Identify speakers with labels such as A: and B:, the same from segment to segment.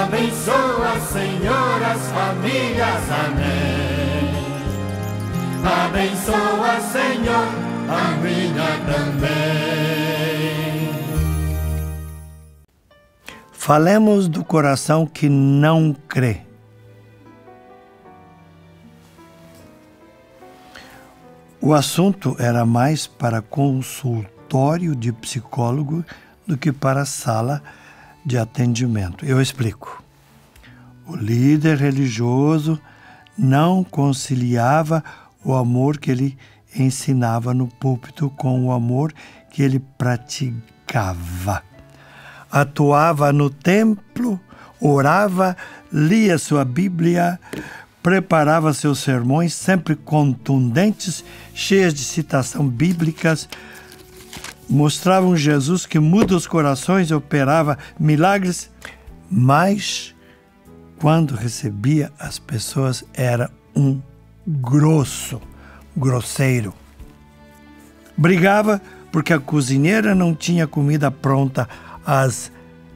A: Abençoa, Senhor, as famílias, amém. Abençoa, Senhor, a minha também.
B: Falemos do coração que não crê. O assunto era mais para consultório de psicólogo do que para sala de atendimento. Eu explico. O líder religioso não conciliava o amor que ele ensinava no púlpito com o amor que ele praticava. Atuava no templo, orava, lia sua Bíblia, preparava seus sermões sempre contundentes, cheias de citações bíblicas, mostrava um Jesus que muda os corações e operava milagres, mas quando recebia as pessoas era um grosseiro. Brigava porque a cozinheira não tinha comida pronta às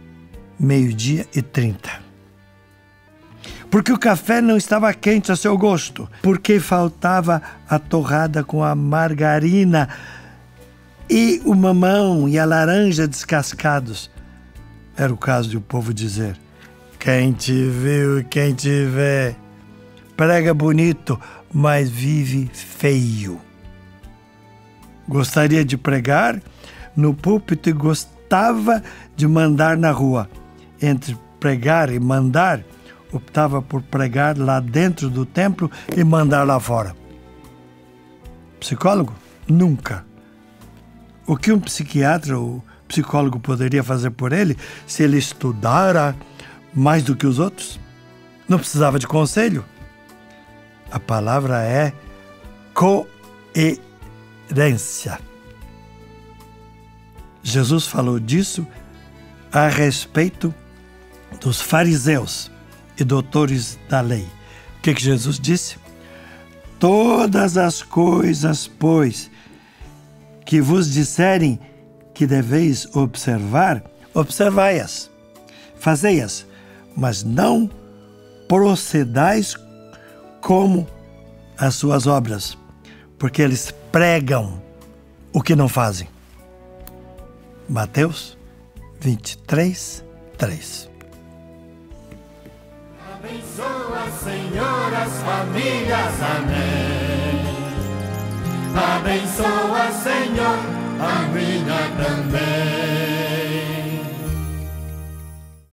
B: 12:30. Porque o café não estava quente a seu gosto. Porque faltava a torrada com a margarina e o mamão e a laranja descascados. Era o caso de o povo dizer: quem te viu e quem te vê. Prega bonito, mas vive feio. Gostaria de pregar no púlpito e gostava de mandar na rua. Entre pregar e mandar, optava por pregar lá dentro do templo e mandar lá fora. Psicólogo? Nunca. O que um psiquiatra ou psicólogo poderia fazer por ele se ele estudara mais do que os outros? Não precisava de conselho. A palavra é coerência. Jesus falou disso a respeito dos fariseus e doutores da lei. O que Jesus disse? Todas as coisas, pois, que vos disserem que deveis observar, observai-as, fazei-as, mas não procedais como as suas obras, porque eles pregam o que não fazem. Mateus 23:3.
A: Abençoa, Senhor, as famílias, amém. Abençoa, Senhor, a minha também.